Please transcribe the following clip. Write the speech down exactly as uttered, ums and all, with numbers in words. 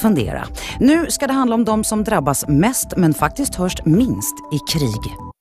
fundera. Nu ska det handla om de som drabbas mest men faktiskt hörs minst i krig.